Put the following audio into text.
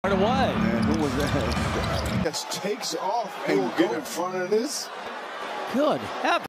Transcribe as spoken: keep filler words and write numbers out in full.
Right away. Man, who was that? Just takes off and will go in front of this. Good heavens.